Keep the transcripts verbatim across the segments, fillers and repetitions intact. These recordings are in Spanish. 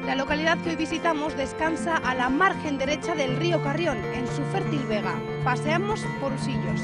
La localidad que hoy visitamos descansa a la margen derecha del río Carrión, en su fértil vega. Paseamos por Usillos.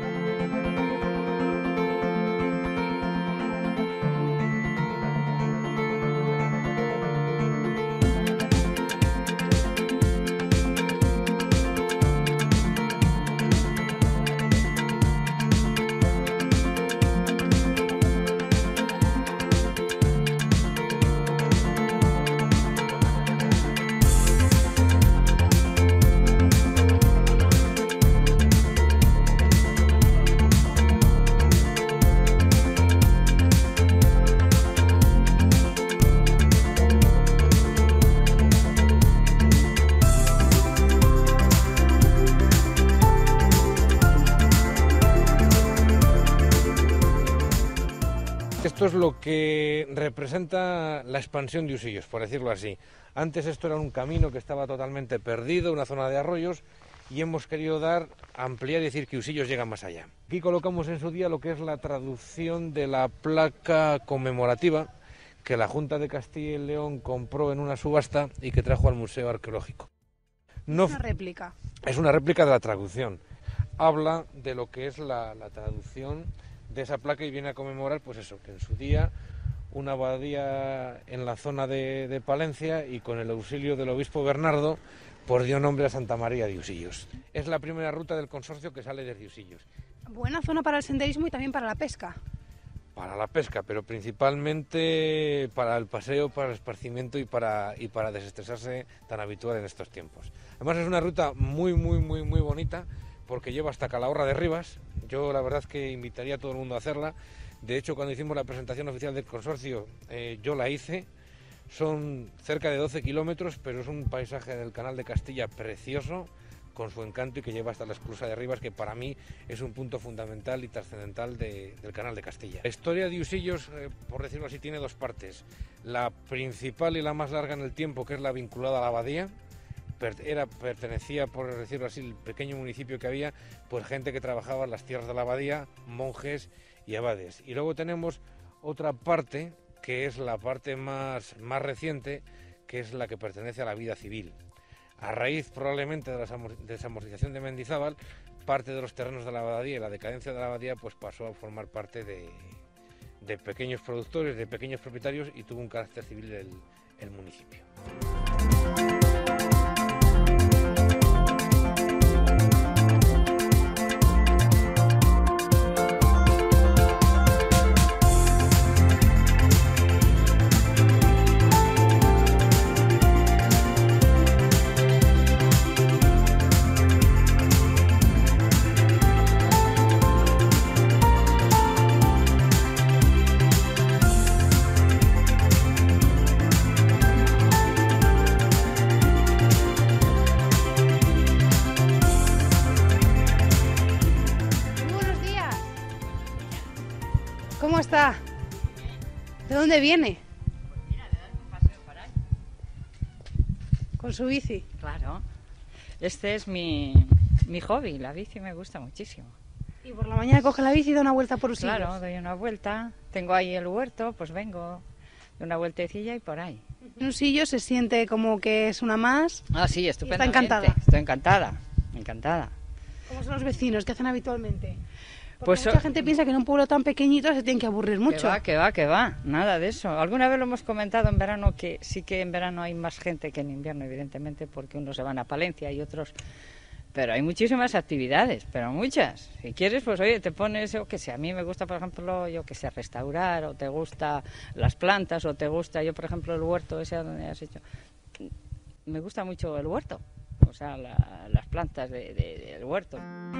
Esto es lo que representa la expansión de Usillos, por decirlo así. Antes esto era un camino que estaba totalmente perdido, una zona de arroyos, y hemos querido dar, ampliar y decir que Usillos llega más allá. Aquí colocamos en su día lo que es la traducción de la placa conmemorativa que la Junta de Castilla y León compró en una subasta y que trajo al Museo Arqueológico. No, Es una réplica. Es una réplica de la traducción. Habla de lo que es la, la traducción de esa placa y viene a conmemorar, pues eso, que en su día una abadía en la zona de, de Palencia, y con el auxilio del obispo Bernardo, pues dio nombre a Santa María de Usillos. Es la primera ruta del consorcio que sale desde Usillos. Buena zona para el senderismo y también para la pesca. Para la pesca, pero principalmente para el paseo, para el esparcimiento y para, y para desestresarse, tan habitual en estos tiempos. Además es una ruta muy, muy, muy, muy bonita, porque lleva hasta Calahorra de Rivas. Yo la verdad que invitaría a todo el mundo a hacerla. De hecho, cuando hicimos la presentación oficial del consorcio, eh, yo la hice. Son cerca de doce kilómetros, pero es un paisaje del Canal de Castilla precioso, con su encanto, y que lleva hasta la esclusa de Rivas, que para mí es un punto fundamental y trascendental de, del Canal de Castilla. La historia de Usillos, eh, por decirlo así, tiene dos partes. La principal y la más larga en el tiempo, que es la vinculada a la abadía. Era, pertenecía, por decirlo así, el pequeño municipio que había, pues gente que trabajaba en las tierras de la abadía, monjes y abades. Y luego tenemos otra parte, que es la parte más, más reciente, que es la que pertenece a la vida civil. A raíz probablemente de la desamortización de Mendizábal, parte de los terrenos de la abadía y la decadencia de la abadía pues pasó a formar parte de, de pequeños productores, de pequeños propietarios, y tuvo un carácter civil el, el municipio. ¿Cómo está? ¿De dónde viene? Pues mira, de dar un paseo por ahí. Con su bici. Claro. Este es mi, mi hobby, la bici me gusta muchísimo. Y por la mañana coge la bici y da una vuelta por Usillos. Claro, doy una vuelta. Tengo ahí el huerto, pues vengo de una vueltecilla y por ahí. En Usillos se siente como que es una más. Ah, sí, estupendamente. Está encantada. Estoy encantada, encantada. ¿Cómo son los vecinos? ¿Qué hacen habitualmente? Porque Pues mucha gente piensa que en un pueblo tan pequeñito se tienen que aburrir mucho. Que va, que va, que va, nada de eso. Alguna vez lo hemos comentado en verano, que sí que en verano hay más gente que en invierno, evidentemente, porque unos se van a Palencia y otros... Pero hay muchísimas actividades, pero muchas. Si quieres, pues oye, te pones, yo que sé, a mí me gusta, por ejemplo, yo que sé, restaurar, o te gusta las plantas, o te gusta, yo por ejemplo, el huerto ese donde has hecho. Me gusta mucho el huerto, o sea, la, las plantas de, de, del huerto.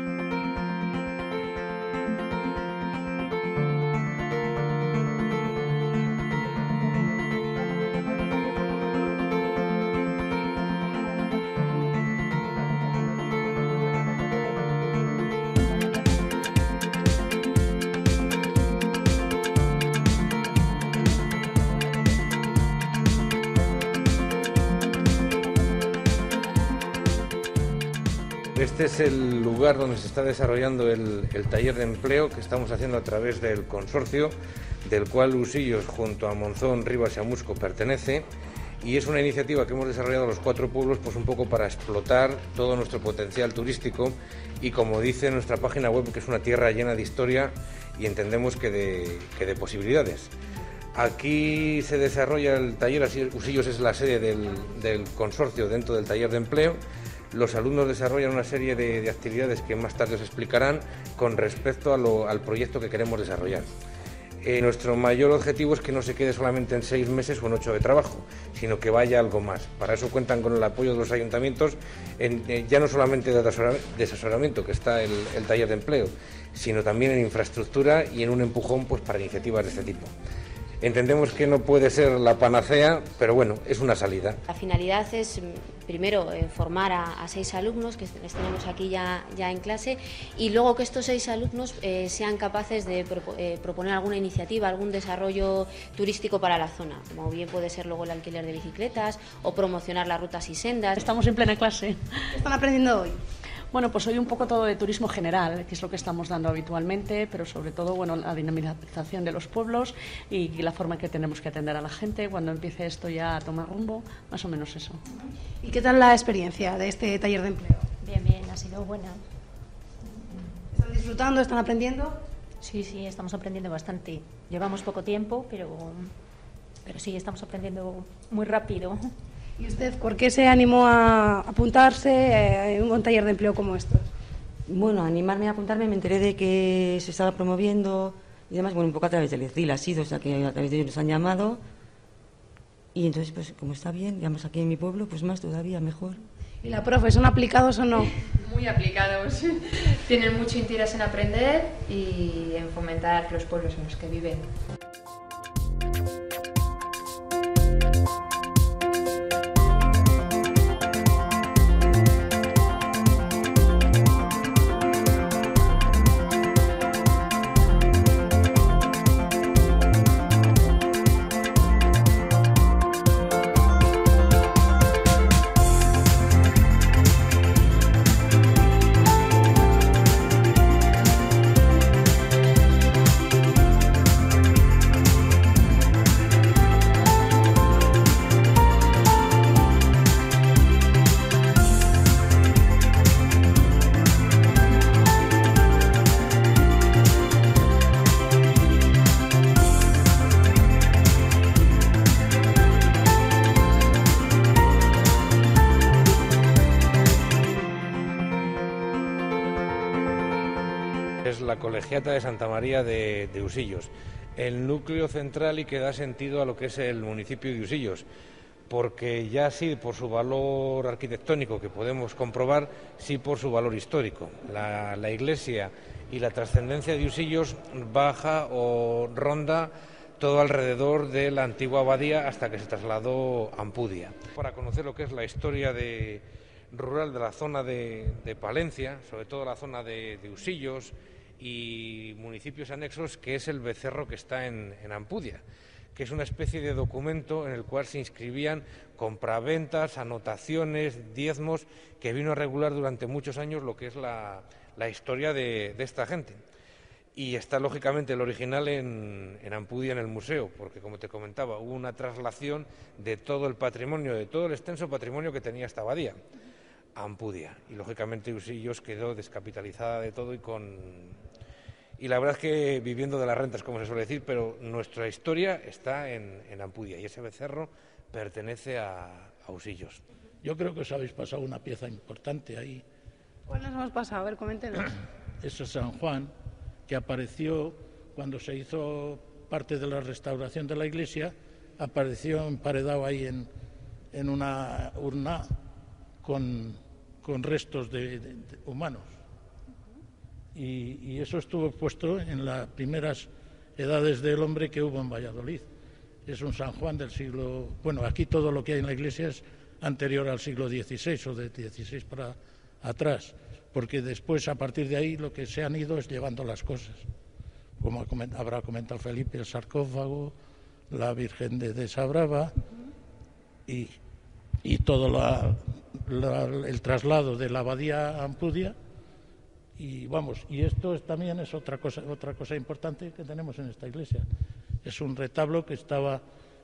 Este es el lugar donde se está desarrollando el, el taller de empleo que estamos haciendo a través del consorcio, del cual Usillos junto a Monzón, Rivas y Amusco pertenece, y es una iniciativa que hemos desarrollado los cuatro pueblos pues un poco para explotar todo nuestro potencial turístico y, como dice nuestra página web, que es una tierra llena de historia y entendemos que de, que de posibilidades. Aquí se desarrolla el taller, así Usillos es la sede del, del consorcio dentro del taller de empleo. Los alumnos desarrollan una serie de, de actividades que más tarde os explicarán con respecto a lo, al proyecto que queremos desarrollar. Eh, nuestro mayor objetivo es que no se quede solamente en seis meses o en ocho de trabajo, sino que vaya algo más. Para eso cuentan con el apoyo de los ayuntamientos, en, eh, ya no solamente de asesoramiento, que está el, el taller de empleo, sino también en infraestructura y en un empujón pues, para iniciativas de este tipo. Entendemos que no puede ser la panacea, pero bueno, es una salida. La finalidad es, primero, eh, formar a, a seis alumnos, que les tenemos aquí ya, ya en clase, y luego que estos seis alumnos eh, sean capaces de propo, eh, proponer alguna iniciativa, algún desarrollo turístico para la zona, como bien puede ser luego el alquiler de bicicletas o promocionar las rutas y sendas. Estamos en plena clase. ¿Qué están aprendiendo hoy? Bueno, pues hoy un poco todo de turismo general, que es lo que estamos dando habitualmente, pero sobre todo, bueno, la dinamización de los pueblos y la forma que tenemos que atender a la gente cuando empiece esto ya a tomar rumbo, más o menos eso. ¿Y qué tal la experiencia de este taller de empleo? Bien, bien, ha sido buena. ¿Están disfrutando? ¿Están aprendiendo? Sí, sí, estamos aprendiendo bastante. Llevamos poco tiempo, pero, pero sí, estamos aprendiendo muy rápido. ¿Y usted por qué se animó a apuntarse en un taller de empleo como estos? Bueno, animarme a apuntarme, me enteré de que se estaba promoviendo y demás, bueno, un poco a través del ECIL ha sido, o sea que a través de ellos nos han llamado y entonces, pues como está bien, digamos aquí en mi pueblo, pues más todavía, mejor. ¿Y la profe, son aplicados o no? Muy aplicados, tienen mucho interés en aprender y en fomentar los pueblos en los que viven. Es la colegiata de Santa María de, de Usillos, el núcleo central y que da sentido a lo que es el municipio de Usillos, porque ya sí por su valor arquitectónico, que podemos comprobar, sí por su valor histórico. La, la iglesia y la trascendencia de Usillos baja o ronda todo alrededor de la antigua abadía hasta que se trasladó a Ampudia. Para conocer lo que es la historia de, rural de la zona de, de Palencia, sobre todo la zona de, de Usillos y municipios anexos, que es el becerro que está en, en Ampudia, que es una especie de documento en el cual se inscribían compraventas, anotaciones, diezmos, que vino a regular durante muchos años lo que es la, la historia de, de esta gente. Y está lógicamente el original en, en Ampudia, en el museo, porque como te comentaba, hubo una traslación de todo el patrimonio, de todo el extenso patrimonio que tenía esta abadía a Ampudia. Y lógicamente Usillos quedó descapitalizada de todo y con... Y la verdad es que viviendo de las rentas, como se suele decir, pero nuestra historia está en, en Ampudia y ese becerro pertenece a, a Usillos. Yo creo que os habéis pasado una pieza importante ahí. ¿Cuál nos hemos pasado? A ver, coméntenos. Eso es San Juan, que apareció cuando se hizo parte de la restauración de la iglesia, apareció emparedado ahí en, en una urna con, con restos de, de, de humanos. Y, y eso estuvo puesto en las primeras edades del hombre que hubo en Valladolid. Es un San Juan del siglo... Bueno, aquí todo lo que hay en la iglesia es anterior al siglo dieciséis o de dieciséis para atrás, porque después, a partir de ahí, lo que se han ido es llevando las cosas. Como habrá comentado Felipe, el sarcófago, la Virgen de, de Sabrava y, y todo la, la, el traslado de la abadía a Ampudia. Y vamos, y esto es, también es otra cosa, otra cosa importante que tenemos en esta iglesia. Es un retablo que estaba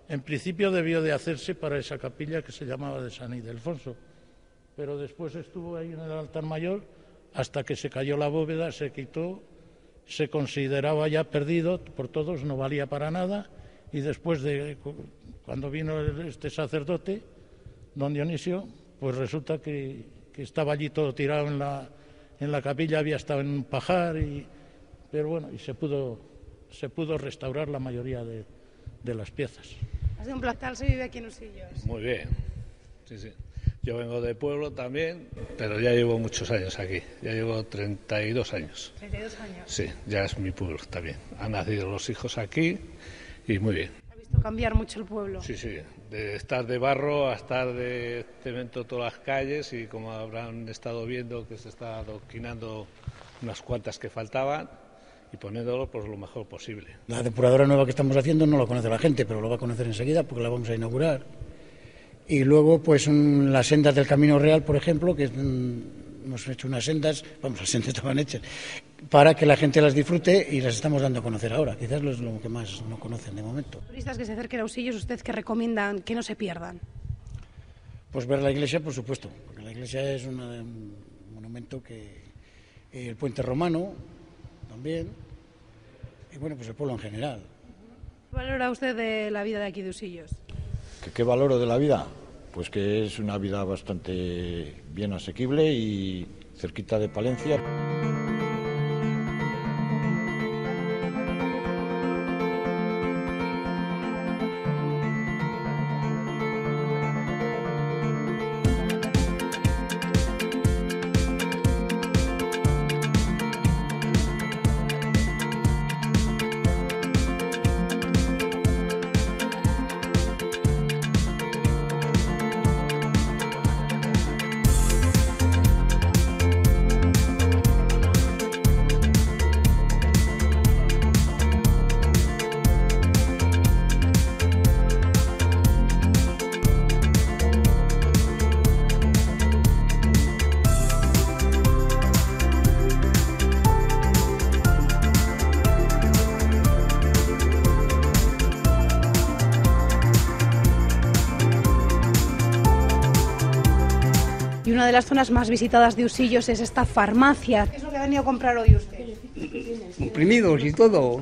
En principio debió de hacerse para esa capilla que se llamaba de San Ildefonso, pero después estuvo ahí en el altar mayor hasta que se cayó la bóveda, se quitó, se consideraba ya perdido por todos, no valía para nada, y después de cuando vino este sacerdote, don Dionisio, pues resulta que, que estaba allí todo tirado en la, en la capilla, había estado en un pajar, y, pero bueno, y se pudo, se pudo restaurar la mayoría de, de las piezas. Ha sido un placer, se vive aquí en Usillos. Muy bien, sí, sí. Yo vengo de pueblo también, pero ya llevo muchos años aquí, ya llevo treinta y dos años. treinta y dos años. Sí, ya es mi pueblo también. Han nacido los hijos aquí y muy bien. ¿Ha visto cambiar mucho el pueblo? Sí, sí, de estar de barro a estar de cemento todas las calles, y como habrán estado viendo que se está adoquinando unas cuantas que faltaban y poniéndolo pues lo mejor posible. La depuradora nueva que estamos haciendo no la conoce la gente, pero lo va a conocer enseguida porque la vamos a inaugurar. Y luego, pues, un, las sendas del Camino Real, por ejemplo, que mm, hemos hecho unas sendas, vamos, las sendas estaban hechas, para que la gente las disfrute y las estamos dando a conocer ahora. Quizás es lo que más no conocen de momento. Turistas que se acerquen a Usillos, ¿usted qué recomiendan que no se pierdan? Pues ver la iglesia, por supuesto, porque la iglesia es una, un monumento que... El puente romano, también, y bueno, pues el pueblo en general. ¿Qué valora usted de la vida de aquí de Usillos? ¿Qué valoro de la vida? Pues que es una vida bastante bien asequible y cerquita de Palencia. Y una de las zonas más visitadas de Usillos es esta farmacia. ¿Qué es lo que ha venido a comprar hoy usted? Comprimidos y todo.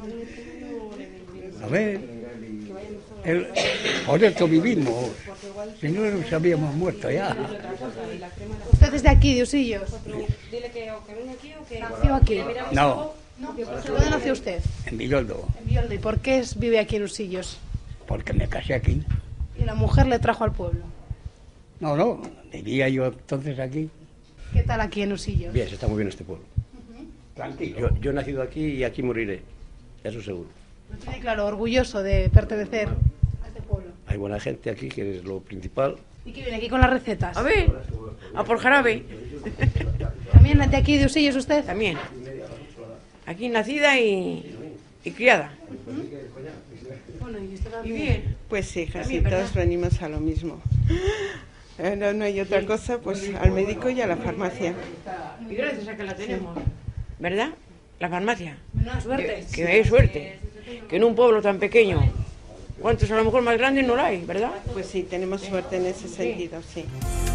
A ver, el, por esto vivimos, si no nos habíamos muerto ya. ¿Usted es de aquí, de Usillos? Dile que viene aquí o que nació aquí. No. ¿Dónde nació usted? En Villoldo. En Villoldo. ¿Y por qué es, vive aquí en Usillos? Porque me casé aquí. ¿Y la mujer le trajo al pueblo? No, no, vivía yo entonces aquí. ¿Qué tal aquí en Usillos? Bien, se está muy bien este pueblo. Uh-huh. Tranquilo. Yo, yo he nacido aquí y aquí moriré, eso seguro. ¿No tiene claro, orgulloso de pertenecer a este pueblo? Hay buena gente aquí, que es lo principal. ¿Y qué viene aquí con las recetas? A ver, a por jarabe. ¿También de aquí de Usillos usted? También. Aquí nacida y, y criada. Uh-huh. Bueno, ¿y usted también? Y bien. Pues sí, hijas, También, y todos ¿verdad? venimos a lo mismo. No, no hay otra cosa, pues al médico y a la farmacia. Y gracias a que la tenemos, ¿verdad? La farmacia. Buena suerte. Que, que es suerte. Que en un pueblo tan pequeño, ¿cuántos a lo mejor más grandes no la hay, verdad? Pues sí, tenemos suerte en ese sentido, sí.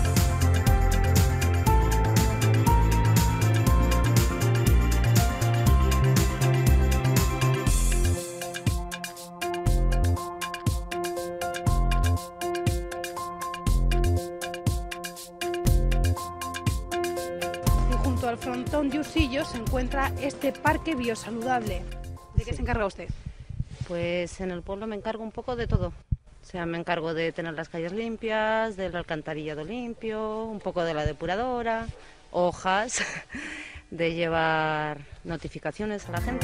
Al frontón de Usillos se encuentra este parque biosaludable. ¿De qué se encarga usted? Pues en el pueblo me encargo un poco de todo. O sea, me encargo de tener las calles limpias, del alcantarillado limpio, un poco de la depuradora, hojas, de llevar notificaciones a la gente.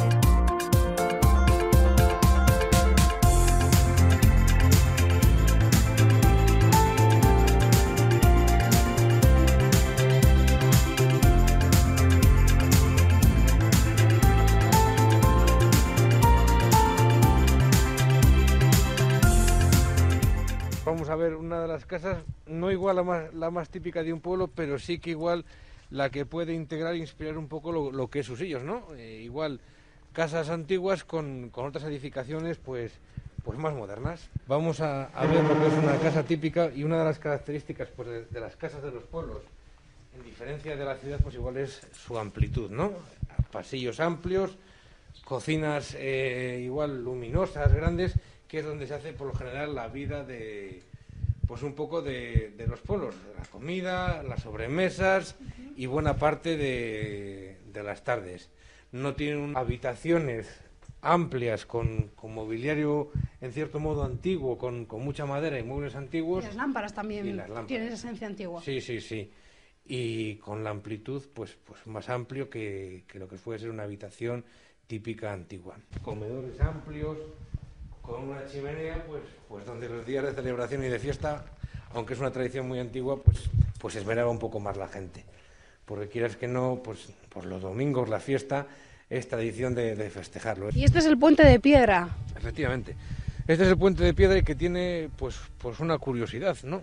Vamos a ver una de las casas, no igual la más, la más típica de un pueblo, pero sí que igual la que puede integrar e inspirar un poco lo, lo que es Usillos, ¿no? Eh, igual casas antiguas con, con otras edificaciones pues pues más modernas. Vamos a, a ver lo que es una casa típica, y una de las características pues, de, de las casas de los pueblos, en diferencia de la ciudad, pues igual es su amplitud, ¿no? Pasillos amplios, cocinas eh, igual luminosas, grandes, que es donde se hace por lo general la vida de, pues un poco de, de los pueblos, la comida, las sobremesas y buena parte de, de las tardes. No tienen habitaciones amplias con, con mobiliario en cierto modo antiguo, con, con mucha madera y muebles antiguos. Y las lámparas también y las lámparas. Tienen esa esencia antigua. Sí, sí, sí. Y con la amplitud pues, pues más amplio que, que lo que puede ser una habitación típica antigua. Comedores amplios, con una chimenea, pues, pues donde los días de celebración y de fiesta, aunque es una tradición muy antigua, pues, pues esmeraba un poco más la gente. Porque quieras que no, pues por los domingos la fiesta es tradición de, de festejarlo. Y este es el puente de piedra. Efectivamente. Este es el puente de piedra y que tiene pues, pues una curiosidad, ¿no?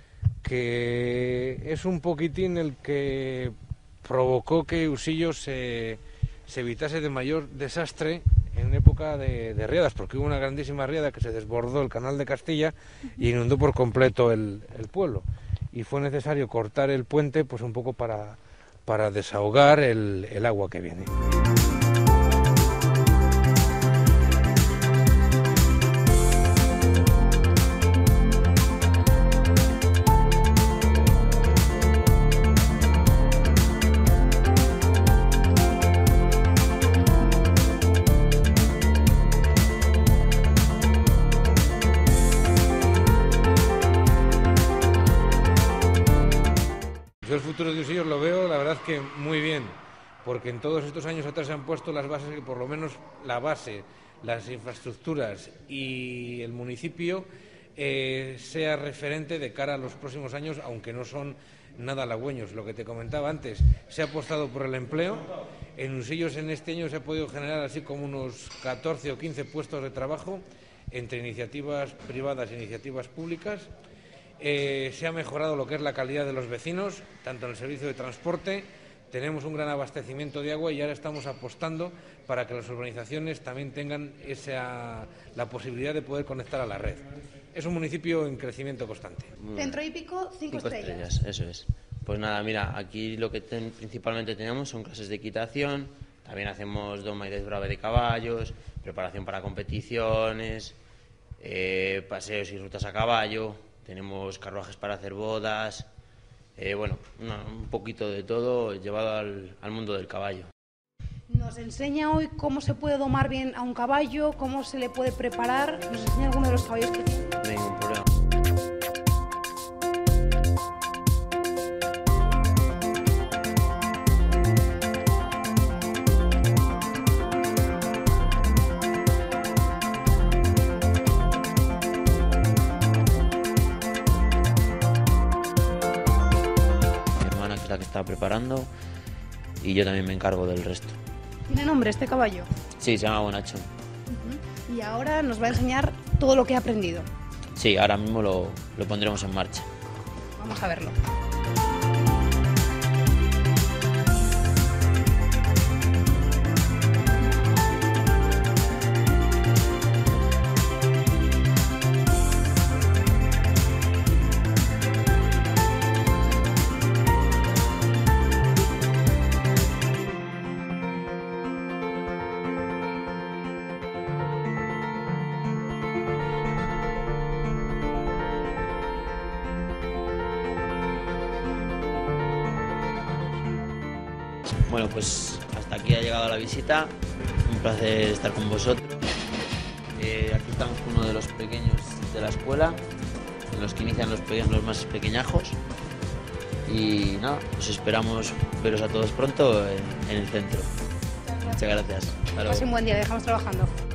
Que es un poquitín el que provocó que Usillos se, se evitase de mayor desastre en época de, de riadas, porque hubo una grandísima riada que se desbordó el canal de Castilla y inundó por completo el, el pueblo. Y fue necesario cortar el puente pues un poco para, para desahogar el, el agua que viene. Yo el futuro de Usillos lo veo, la verdad que muy bien, porque en todos estos años atrás se han puesto las bases, que por lo menos la base, las infraestructuras y el municipio eh, sea referente de cara a los próximos años, aunque no son nada halagüeños. Lo que te comentaba antes, se ha apostado por el empleo. En Usillos en este año se ha podido generar así como unos catorce o quince puestos de trabajo entre iniciativas privadas e iniciativas públicas. Eh, se ha mejorado lo que es la calidad de los vecinos, tanto en el servicio de transporte, tenemos un gran abastecimiento de agua y ahora estamos apostando para que las urbanizaciones también tengan esa, la posibilidad de poder conectar a la red. Es un municipio en crecimiento constante. Centro hípico, cinco, cinco estrellas. estrellas. Eso es. Pues nada, mira, aquí lo que ten, principalmente tenemos son clases de equitación, también hacemos doma y desbrave de caballos, preparación para competiciones, eh, paseos y rutas a caballo. Tenemos carruajes para hacer bodas, eh, bueno, una, un poquito de todo llevado al, al mundo del caballo. Nos enseña hoy cómo se puede domar bien a un caballo, cómo se le puede preparar. Nos enseña alguno de los caballos que tiene. No hay ningún problema. La que está preparando y yo también me encargo del resto. ¿Tiene nombre este caballo? Sí, se llama Bonacho. Uh-huh. Y ahora nos va a enseñar todo lo que ha aprendido. Sí, ahora mismo lo, lo pondremos en marcha. Vamos a verlo. Bueno, pues hasta aquí ha llegado la visita, un placer estar con vosotros. Eh, aquí estamos con uno de los pequeños de la escuela, en los que inician los, pequeños, los más pequeñajos. Y nada, pues esperamos veros a todos pronto en, en el centro. Muchas gracias. Muchas gracias. Un buen día, dejamos trabajando.